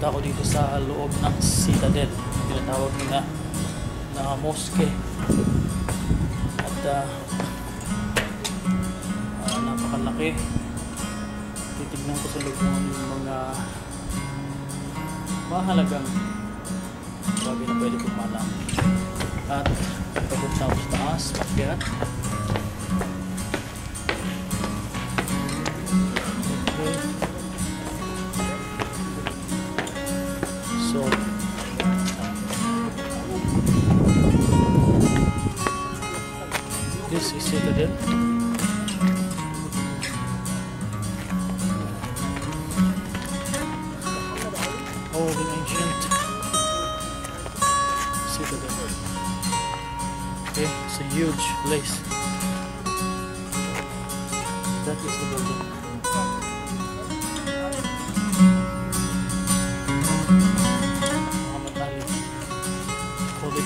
Pupunta ako dito sa loob ng Citadel, tinatawag nila na Mosque. At napakalaki. Titignan ko sa loob ng mga mahalagang bagay na pwede kong malaman. At papunta ako sa taas, pakyat. So, this is Citadel. Old and ancient Citadel. Okay, it's a huge place. That is the building. Muhammad Ali. Holy.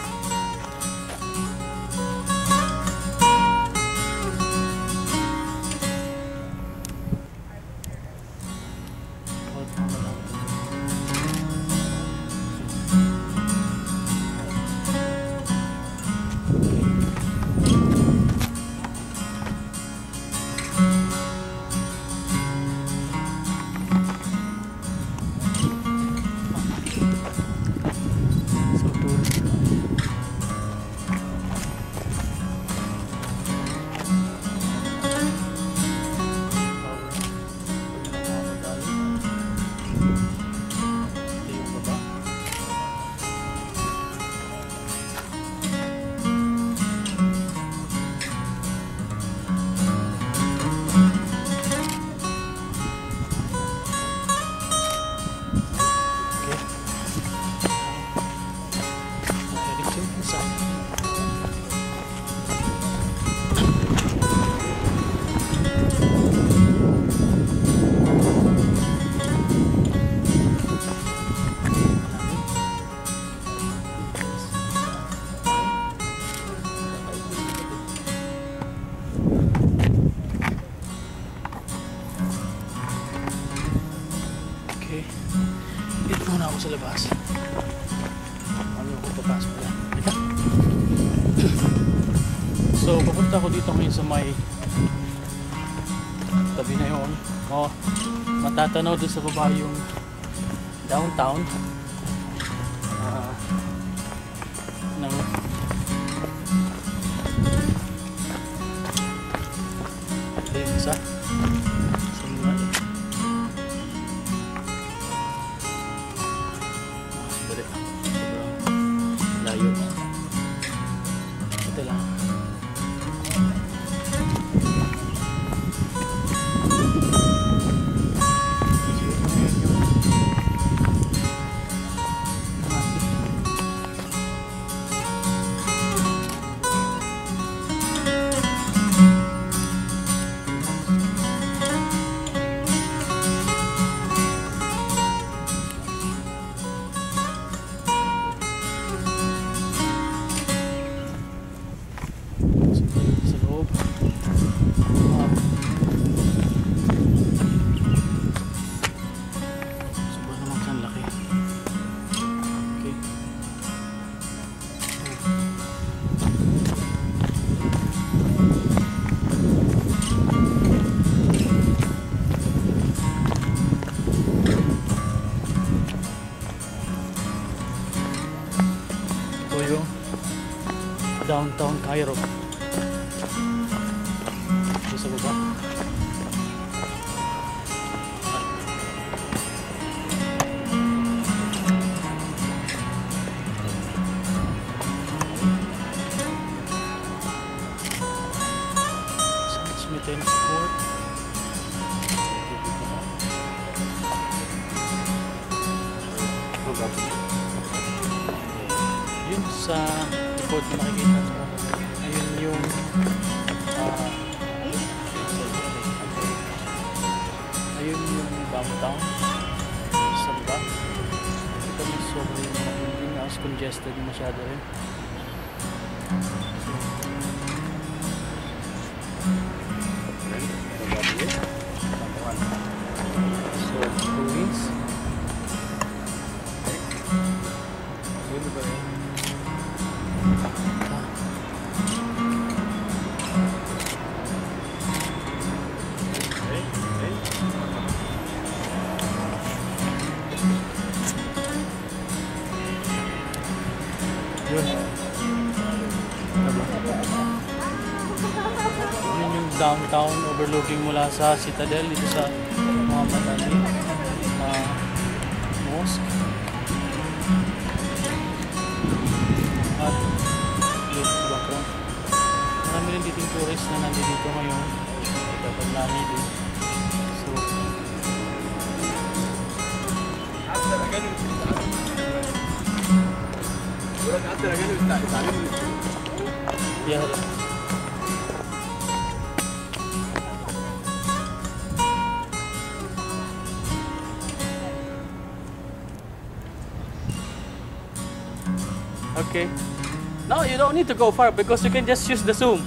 Dito muna ako sa labas. Ano ako papasok na? Dito. So, papunta ako dito ngayon sa may tabi na yun. Matatanaw doon sa baba yung downtown ng isa. Layo. Ito lang. Downtown Cairo. Ito sa baba. Smitten Sport. Yun sa likod na makikita. Ayun yung ayun yung downtown sa baba. Ito yung sobrang hindi na congested masyado rin. So, ruins. Yun. Diba? Yun yung downtown overlooking mula sa Citadel dito sa Muhammad Ali Mosque. At yun, background. Marami rin dito yung tourist na nandito ngayon. Dapat namin din. So, yeah. Okay. No, you don't need to go far because you can just use the zoom.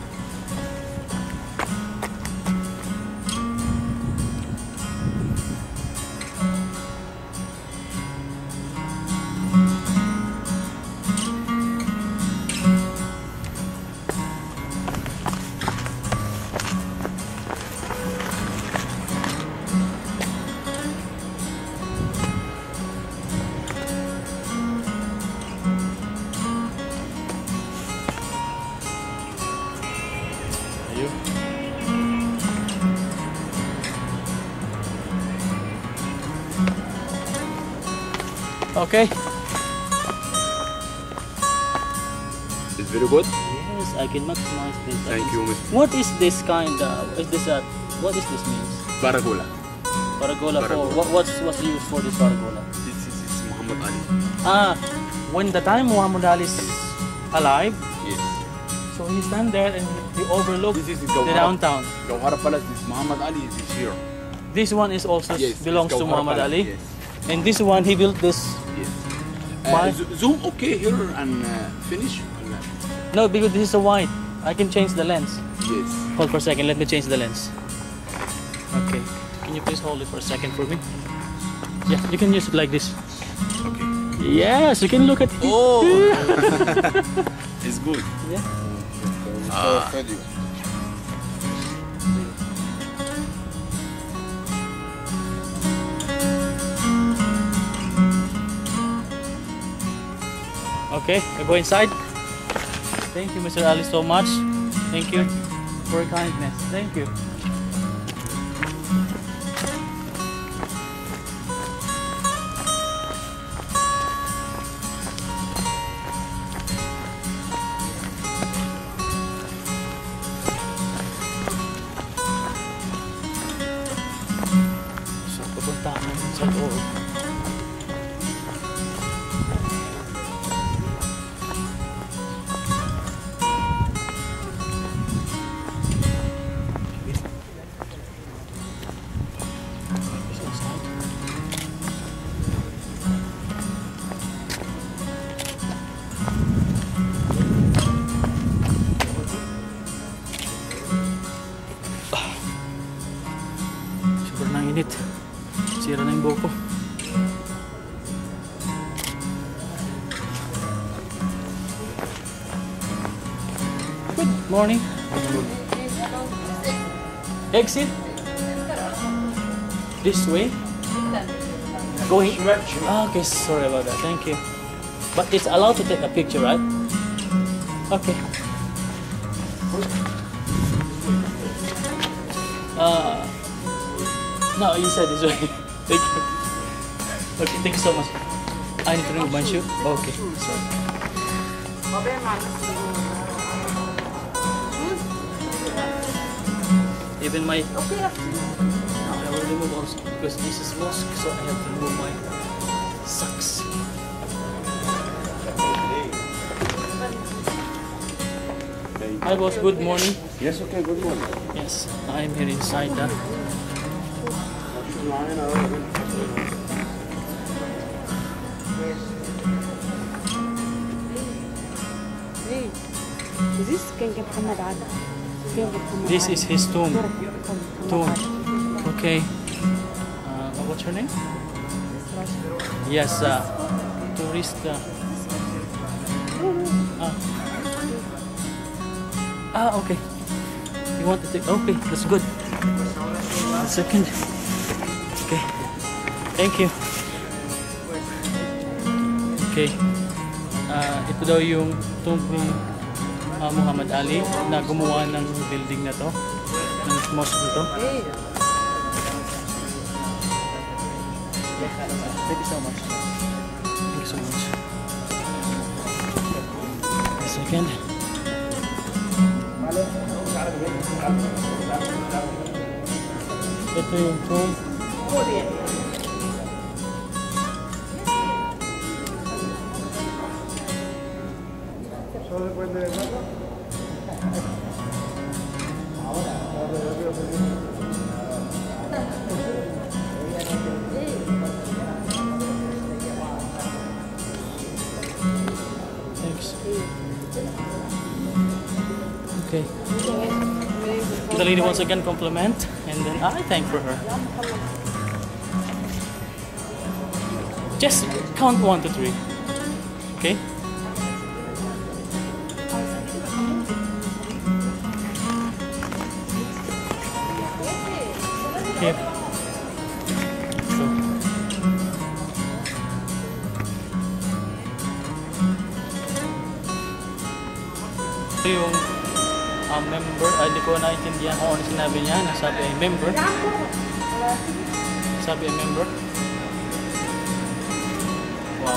Okay. It's very good. Yes, I can maximize this. Thank you, Mr. What is this kind? Is this what is this means? Paragola. Paragola for Paragola. what's the use for this paragola? This is Muhammad Ali. When the time Muhammad Ali is alive, Yes. so he stand there and he overlook This is the downtown. Gawhara Palace. This Muhammad Ali is here. This one is also Yes. belongs it's to Gawhara Muhammad Palace, Ali, Yes. and this one he built this. Yes. Why? Zoom okay here and finish. No, because this is a wide. I can change the lens. Yes. Hold for a second. Let me change the lens. Okay. Can you please hold it for a second for me? Yeah, you can use it like this. Okay. Yes, you can look at it. Oh. It's good. Yeah. Okay, I go inside. Thank you, Mr. Ali, so much. Thank you for your kindness. Thank you. So, pupunta namin sa loob. Sobrang init. Sira na yung buhok ko. Good morning. Exit? This way? Going? Okay, sorry about that. Thank you. But it's allowed to take a picture, right? Okay. No, you said this way. Thank you. Okay, thank you so much. I need to remove my shoe. Okay, sorry. Even my... I will remove also because this is mosque, so I have to remove my socks. Hi boss, good morning. Yes. Okay. Good morning. Yes, I'm here inside the... This is his tomb. Okay. What's her name? Yes, tourist. Okay. You want to take? Okay, that's good. A second. Okay. Thank you. Okay. Ito daw yung tomb ni Muhammad Ali na gumawa ng building na to, ng mosque na to. Thank you so much. Thank you so much. A second. Ito yung tomb. Thanks. Okay. The lady once again compliment, and then I thank for her. Just count 1 to 3. Okay? Okay. So. Ito yung member, hindi ko naintindihan kung ano sinabi niya. Nasabi ay member. Sabi ay member. Wow.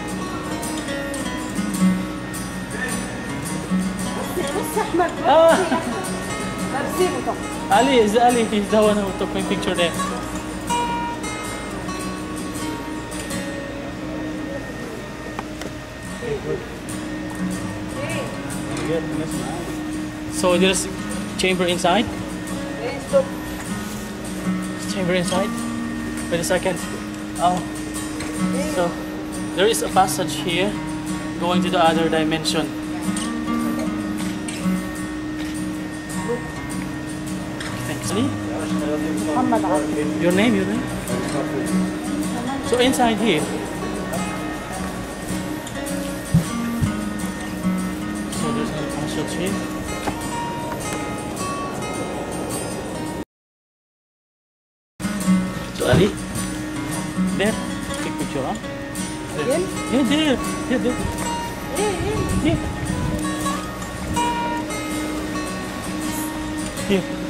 Ali, is Ali, he's the one who took my picture there. So there's chamber inside? Chamber inside? Wait a second. Oh. So there is a passage here going to the other dimension. Thanks. Muhammad Ali. Your name? So inside here. So there's a passage here. So Ali, there, take picture, huh? There. Yeah, there. Yeah, there. Yeah. Here.